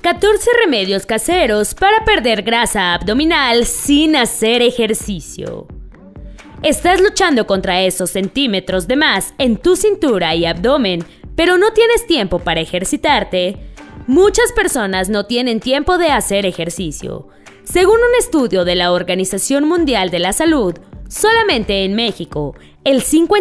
14 remedios caseros para perder grasa abdominal sin hacer ejercicio. Estás luchando contra esos centímetros de más en tu cintura y abdomen, pero no tienes tiempo para ejercitarte. Muchas personas no tienen tiempo de hacer ejercicio. Según un estudio de la Organización Mundial de la Salud, solamente en México, el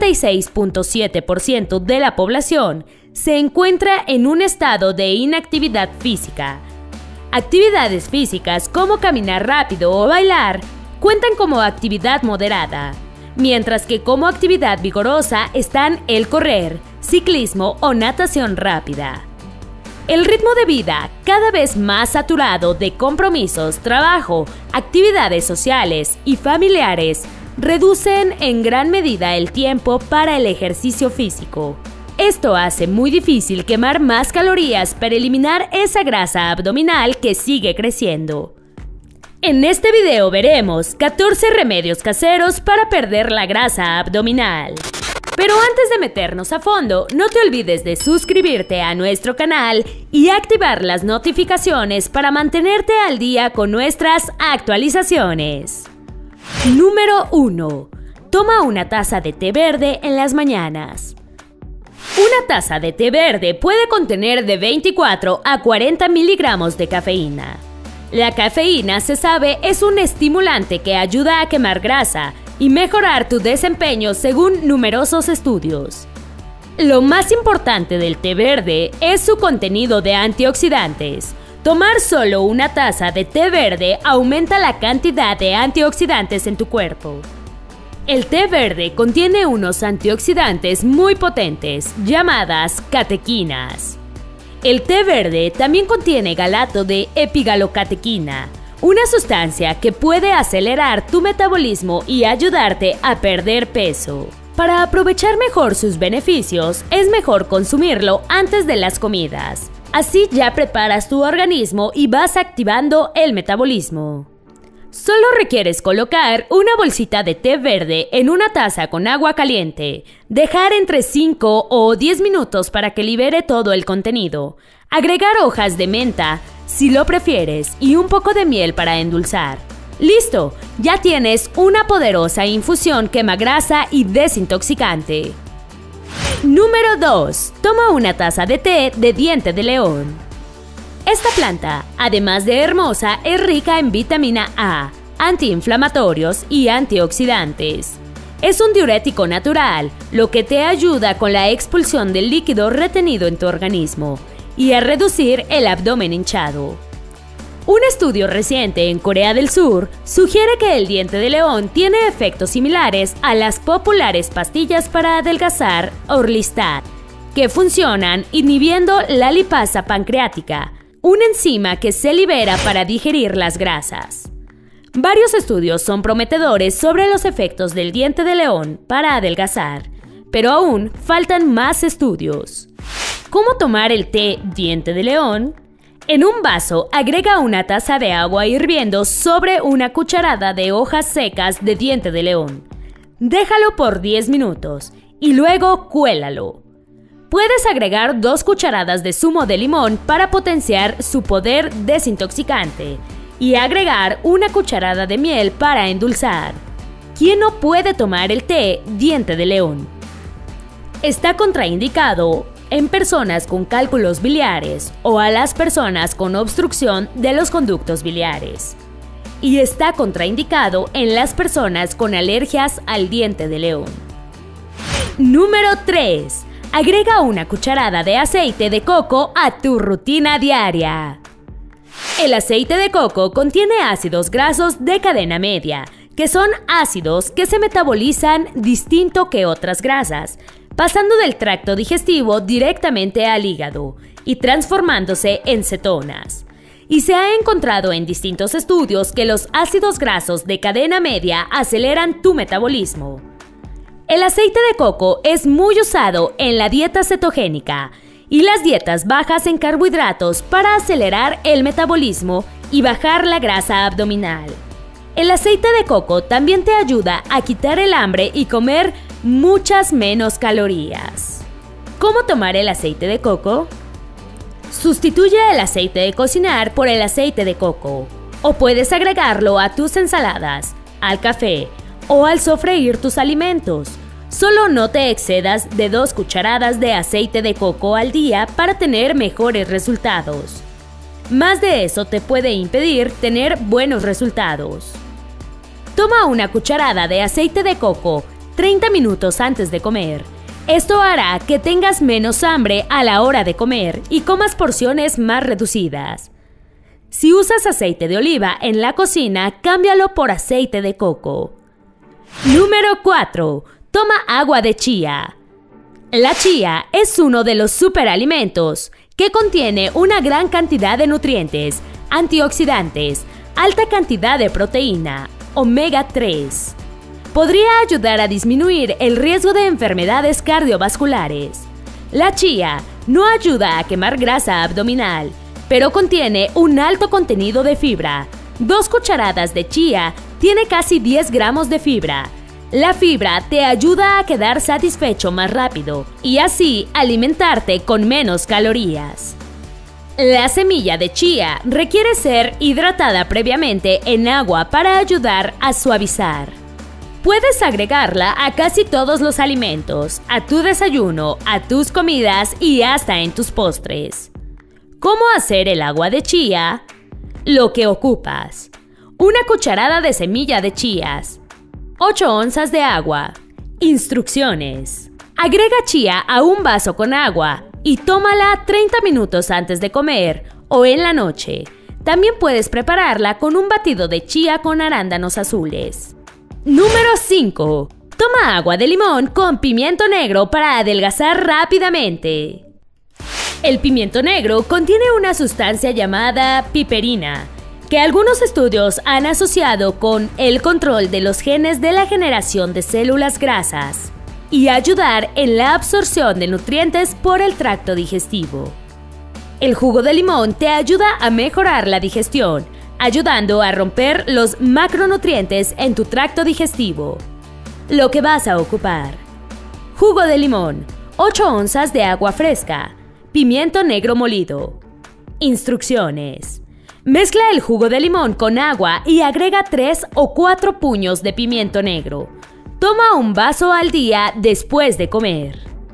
56.7% de la población se encuentra en un estado de inactividad física. Actividades físicas como caminar rápido o bailar cuentan como actividad moderada, mientras que como actividad vigorosa están el correr, ciclismo o natación rápida. El ritmo de vida, cada vez más saturado de compromisos, trabajo, actividades sociales y familiares, reducen en gran medida el tiempo para el ejercicio físico. Esto hace muy difícil quemar más calorías para eliminar esa grasa abdominal que sigue creciendo. En este video veremos 14 remedios caseros para perder la grasa abdominal. Pero antes de meternos a fondo, no te olvides de suscribirte a nuestro canal y activar las notificaciones para mantenerte al día con nuestras actualizaciones. Número 1. Toma una taza de té verde en las mañanas. Una taza de té verde puede contener de 24 a 40 miligramos de cafeína. La cafeína, se sabe, es un estimulante que ayuda a quemar grasa y mejorar tu desempeño según numerosos estudios. Lo más importante del té verde es su contenido de antioxidantes. Tomar solo una taza de té verde aumenta la cantidad de antioxidantes en tu cuerpo. El té verde contiene unos antioxidantes muy potentes, llamadas catequinas. El té verde también contiene galato de epigalocatequina, una sustancia que puede acelerar tu metabolismo y ayudarte a perder peso. Para aprovechar mejor sus beneficios, es mejor consumirlo antes de las comidas. Así ya preparas tu organismo y vas activando el metabolismo. Solo requieres colocar una bolsita de té verde en una taza con agua caliente, dejar entre 5 o 10 minutos para que libere todo el contenido, agregar hojas de menta, si lo prefieres, y un poco de miel para endulzar. ¡Listo! Ya tienes una poderosa infusión quemagrasa y desintoxicante. Número 2. Toma una taza de té de diente de león. Esta planta, además de hermosa, es rica en vitamina A, antiinflamatorios y antioxidantes. Es un diurético natural, lo que te ayuda con la expulsión del líquido retenido en tu organismo y a reducir el abdomen hinchado. Un estudio reciente en Corea del Sur sugiere que el diente de león tiene efectos similares a las populares pastillas para adelgazar Orlistat, que funcionan inhibiendo la lipasa pancreática, una enzima que se libera para digerir las grasas. Varios estudios son prometedores sobre los efectos del diente de león para adelgazar, pero aún faltan más estudios. ¿Cómo tomar el té diente de león? En un vaso, agrega una taza de agua hirviendo sobre una cucharada de hojas secas de diente de león. Déjalo por 10 minutos y luego cuélalo. Puedes agregar 2 cucharadas de zumo de limón para potenciar su poder desintoxicante y agregar una cucharada de miel para endulzar. ¿Quién no puede tomar el té diente de león? Está contraindicado en personas con cálculos biliares o a las personas con obstrucción de los conductos biliares. Y está contraindicado en las personas con alergias al diente de león. Número 3. Agrega una cucharada de aceite de coco a tu rutina diaria. El aceite de coco contiene ácidos grasos de cadena media, que son ácidos que se metabolizan distinto que otras grasas, pasando del tracto digestivo directamente al hígado y transformándose en cetonas. Y se ha encontrado en distintos estudios que los ácidos grasos de cadena media aceleran tu metabolismo. El aceite de coco es muy usado en la dieta cetogénica y las dietas bajas en carbohidratos para acelerar el metabolismo y bajar la grasa abdominal. El aceite de coco también te ayuda a quitar el hambre y comer muchas menos calorías. ¿Cómo tomar el aceite de coco? Sustituye el aceite de cocinar por el aceite de coco, o puedes agregarlo a tus ensaladas, al café o al sofreír tus alimentos. Solo no te excedas de 2 cucharadas de aceite de coco al día para tener mejores resultados. Más de eso te puede impedir tener buenos resultados. Toma una cucharada de aceite de coco 30 minutos antes de comer. Esto hará que tengas menos hambre a la hora de comer y comas porciones más reducidas. Si usas aceite de oliva en la cocina, cámbialo por aceite de coco. Número 4. Toma agua de chía. La chía es uno de los superalimentos que contiene una gran cantidad de nutrientes, antioxidantes, alta cantidad de proteína, omega 3. Podría ayudar a disminuir el riesgo de enfermedades cardiovasculares. La chía no ayuda a quemar grasa abdominal, pero contiene un alto contenido de fibra. 2 cucharadas de chía tiene casi 10 gramos de fibra. La fibra te ayuda a quedar satisfecho más rápido y así alimentarte con menos calorías. La semilla de chía requiere ser hidratada previamente en agua para ayudar a suavizar. Puedes agregarla a casi todos los alimentos, a tu desayuno, a tus comidas y hasta en tus postres. ¿Cómo hacer el agua de chía? Lo que ocupas: 1 cucharada de semilla de chías, 8 onzas de agua. Instrucciones: agrega chía a un vaso con agua y tómala 30 minutos antes de comer o en la noche. También puedes prepararla con un batido de chía con arándanos azules. Número 5. Toma agua de limón con pimiento negro para adelgazar rápidamente. El pimiento negro contiene una sustancia llamada piperina, que algunos estudios han asociado con el control de los genes de la generación de células grasas y ayudar en la absorción de nutrientes por el tracto digestivo. El jugo de limón te ayuda a mejorar la digestión, ayudando a romper los macronutrientes en tu tracto digestivo. Lo que vas a ocupar: jugo de limón, 8 onzas de agua fresca, pimiento negro molido. Instrucciones: mezcla el jugo de limón con agua y agrega 3 o 4 puños de pimiento negro. Toma un vaso al día después de comer.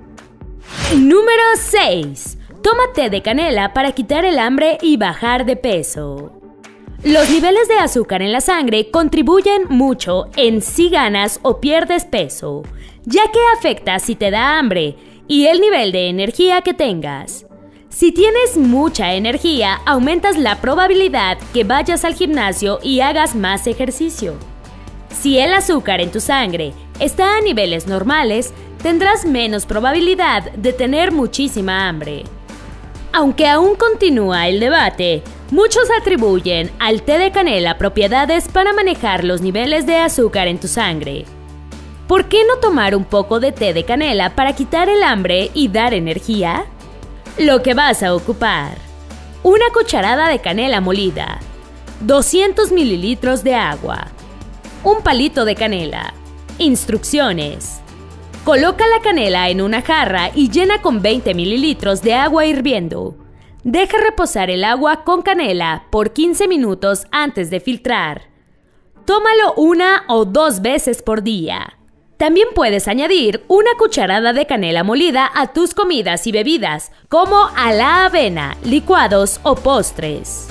Número 6. Toma té de canela para quitar el hambre y bajar de peso. Los niveles de azúcar en la sangre contribuyen mucho en si ganas o pierdes peso, ya que afecta si te da hambre y el nivel de energía que tengas. Si tienes mucha energía, aumentas la probabilidad que vayas al gimnasio y hagas más ejercicio. Si el azúcar en tu sangre está a niveles normales, tendrás menos probabilidad de tener muchísima hambre. Aunque aún continúa el debate, muchos atribuyen al té de canela propiedades para manejar los niveles de azúcar en tu sangre. ¿Por qué no tomar un poco de té de canela para quitar el hambre y dar energía? Lo que vas a ocupar: 1 cucharada de canela molida, 200 mililitros de agua, un palito de canela. Instrucciones: coloca la canela en una jarra y llena con 20 mililitros de agua hirviendo. Deja reposar el agua con canela por 15 minutos antes de filtrar. Tómalo 1 o 2 veces por día. También puedes añadir 1 cucharada de canela molida a tus comidas y bebidas, como a la avena, licuados o postres.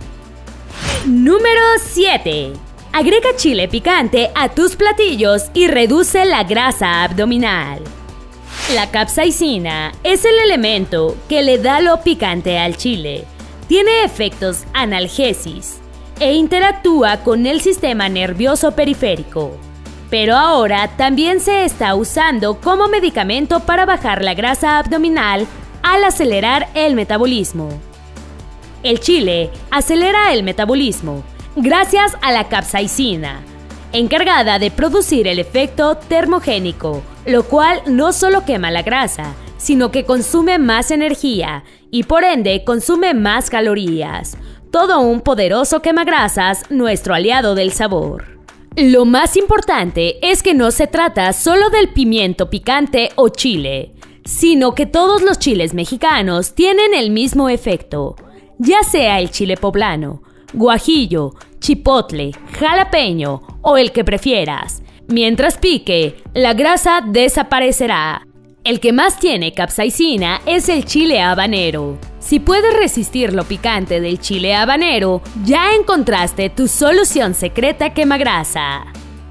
Número 7. Agrega chile picante a tus platillos y reduce la grasa abdominal. La capsaicina es el elemento que le da lo picante al chile. Tiene efectos analgésicos e interactúa con el sistema nervioso periférico. Pero ahora también se está usando como medicamento para bajar la grasa abdominal al acelerar el metabolismo. El chile acelera el metabolismo gracias a la capsaicina, encargada de producir el efecto termogénico, lo cual no solo quema la grasa, sino que consume más energía y por ende consume más calorías. Todo un poderoso quemagrasas, nuestro aliado del sabor. Lo más importante es que no se trata solo del pimiento picante o chile, sino que todos los chiles mexicanos tienen el mismo efecto, ya sea el chile poblano, guajillo, chipotle, jalapeño o el que prefieras. Mientras pique, la grasa desaparecerá. El que más tiene capsaicina es el chile habanero. Si puedes resistir lo picante del chile habanero, ya encontraste tu solución secreta quemagrasa.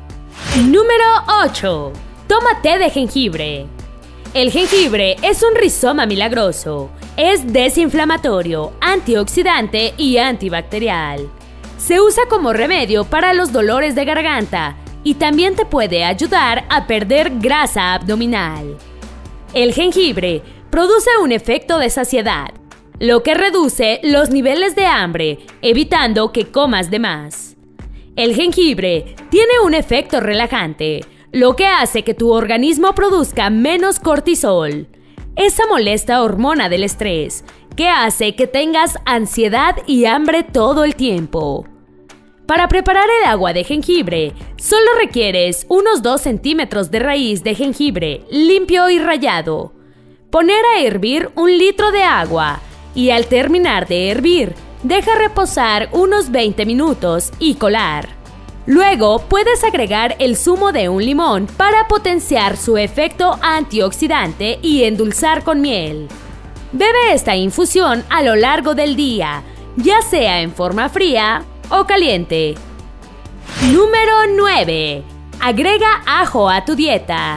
Número 8. Toma té de jengibre. El jengibre es un rizoma milagroso. Es desinflamatorio, antioxidante y antibacterial. Se usa como remedio para los dolores de garganta y también te puede ayudar a perder grasa abdominal. El jengibre produce un efecto de saciedad, lo que reduce los niveles de hambre, evitando que comas de más. El jengibre tiene un efecto relajante, lo que hace que tu organismo produzca menos cortisol, esa molesta hormona del estrés, que hace que tengas ansiedad y hambre todo el tiempo. Para preparar el agua de jengibre, solo requieres unos 2 centímetros de raíz de jengibre limpio y rallado. Poner a hervir 1 litro de agua y al terminar de hervir, deja reposar unos 20 minutos y colar. Luego puedes agregar el zumo de un limón para potenciar su efecto antioxidante y endulzar con miel. Bebe esta infusión a lo largo del día, ya sea en forma fría o caliente. Número 9. Agrega ajo a tu dieta.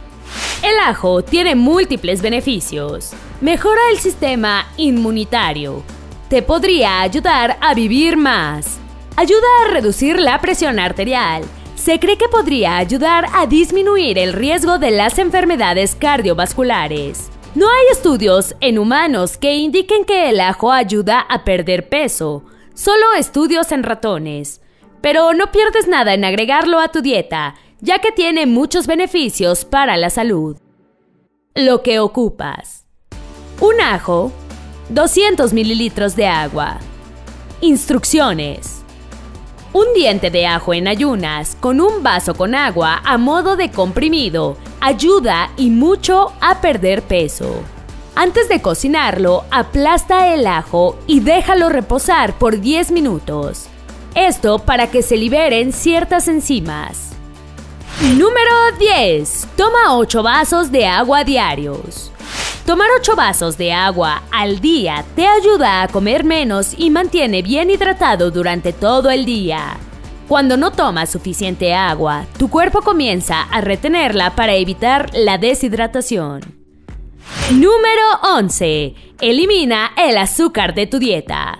El ajo tiene múltiples beneficios. Mejora el sistema inmunitario. Te podría ayudar a vivir más. Ayuda a reducir la presión arterial. Se cree que podría ayudar a disminuir el riesgo de las enfermedades cardiovasculares. No hay estudios en humanos que indiquen que el ajo ayuda a perder peso. Solo estudios en ratones. Pero no pierdes nada en agregarlo a tu dieta, ya que tiene muchos beneficios para la salud. Lo que ocupas: un ajo, 200 mililitros de agua. Instrucciones: un diente de ajo en ayunas con un vaso con agua a modo de comprimido ayuda y mucho a perder peso. Antes de cocinarlo, aplasta el ajo y déjalo reposar por 10 minutos. Esto para que se liberen ciertas enzimas. Número 10. Toma 8 vasos de agua diarios. Tomar 8 vasos de agua al día te ayuda a comer menos y mantiene bien hidratado durante todo el día. Cuando no tomas suficiente agua, tu cuerpo comienza a retenerla para evitar la deshidratación. Número 11. Elimina el azúcar de tu dieta.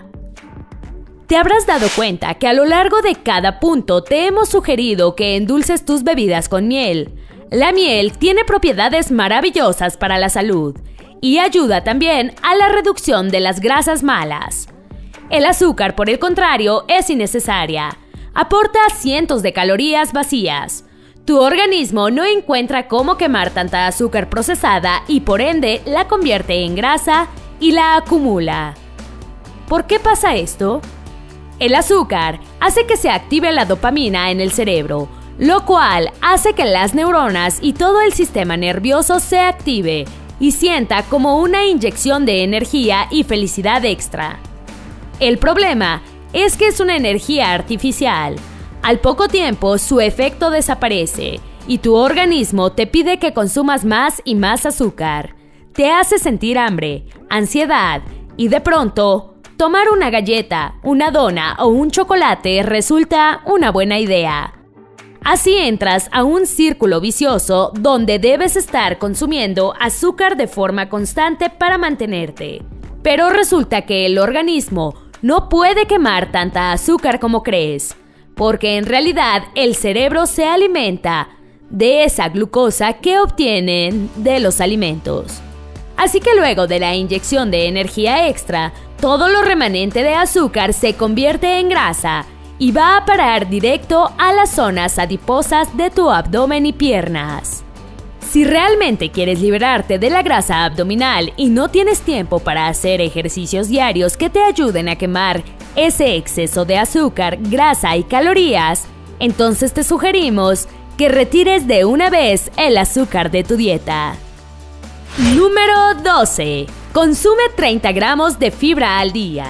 Te habrás dado cuenta que a lo largo de cada punto te hemos sugerido que endulces tus bebidas con miel. La miel tiene propiedades maravillosas para la salud y ayuda también a la reducción de las grasas malas. El azúcar, por el contrario, es innecesaria. Aporta cientos de calorías vacías. Tu organismo no encuentra cómo quemar tanta azúcar procesada y por ende la convierte en grasa y la acumula. ¿Por qué pasa esto? El azúcar hace que se active la dopamina en el cerebro, lo cual hace que las neuronas y todo el sistema nervioso se active y sienta como una inyección de energía y felicidad extra. El problema es que es una energía artificial. Al poco tiempo, su efecto desaparece y tu organismo te pide que consumas más y más azúcar. Te hace sentir hambre, ansiedad y de pronto, tomar una galleta, una dona o un chocolate resulta una buena idea. Así entras a un círculo vicioso donde debes estar consumiendo azúcar de forma constante para mantenerte. Pero resulta que el organismo no puede quemar tanta azúcar como crees, porque en realidad el cerebro se alimenta de esa glucosa que obtienen de los alimentos. Así que luego de la inyección de energía extra, todo lo remanente de azúcar se convierte en grasa y va a parar directo a las zonas adiposas de tu abdomen y piernas. Si realmente quieres liberarte de la grasa abdominal y no tienes tiempo para hacer ejercicios diarios que te ayuden a quemar ese exceso de azúcar, grasa y calorías, entonces te sugerimos que retires de una vez el azúcar de tu dieta. Número 12. Consume 30 gramos de fibra al día.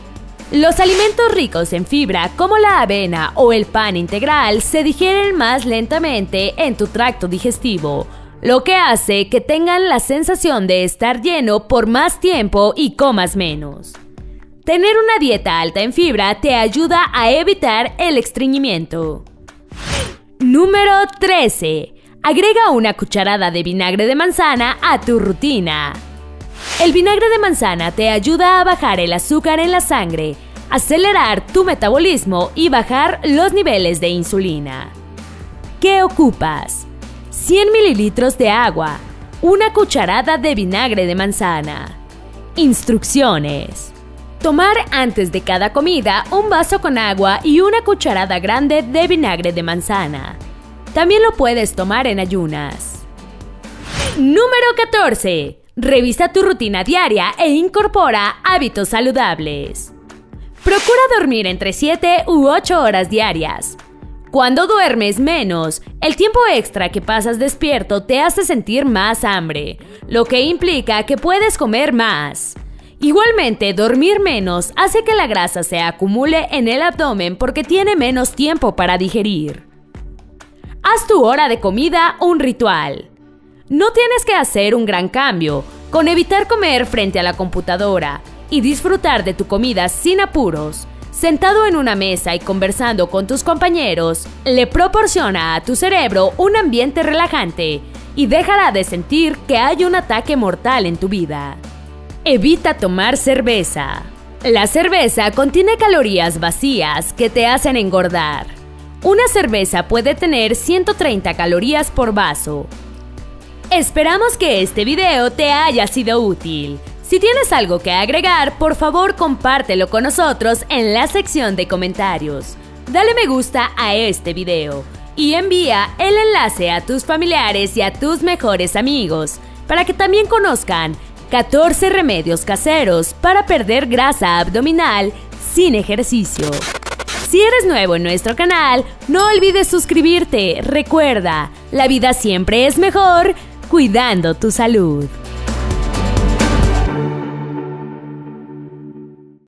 Los alimentos ricos en fibra, como la avena o el pan integral, se digieren más lentamente en tu tracto digestivo, lo que hace que tengan la sensación de estar lleno por más tiempo y comas menos. Tener una dieta alta en fibra te ayuda a evitar el estreñimiento. Número 13. Agrega una cucharada de vinagre de manzana a tu rutina. El vinagre de manzana te ayuda a bajar el azúcar en la sangre, acelerar tu metabolismo y bajar los niveles de insulina. ¿Qué ocupas? 100 mililitros de agua, una cucharada de vinagre de manzana. Instrucciones. Tomar antes de cada comida un vaso con agua y una cucharada grande de vinagre de manzana. También lo puedes tomar en ayunas. Número 14. Revisa tu rutina diaria e incorpora hábitos saludables. Procura dormir entre 7 u 8 horas diarias. Cuando duermes menos, el tiempo extra que pasas despierto te hace sentir más hambre, lo que implica que puedes comer más. Igualmente, dormir menos hace que la grasa se acumule en el abdomen porque tiene menos tiempo para digerir. Haz tu hora de comida un ritual. No tienes que hacer un gran cambio, con evitar comer frente a la computadora y disfrutar de tu comida sin apuros, sentado en una mesa y conversando con tus compañeros, le proporciona a tu cerebro un ambiente relajante y dejará de sentir que hay un ataque mortal en tu vida. Evita tomar cerveza. La cerveza contiene calorías vacías que te hacen engordar. Una cerveza puede tener 130 calorías por vaso. Esperamos que este video te haya sido útil. Si tienes algo que agregar, por favor compártelo con nosotros en la sección de comentarios. Dale me gusta a este video y envía el enlace a tus familiares y a tus mejores amigos para que también conozcan 14 remedios caseros para perder grasa abdominal sin ejercicio. Si eres nuevo en nuestro canal, no olvides suscribirte. Recuerda, la vida siempre es mejor cuidando tu salud.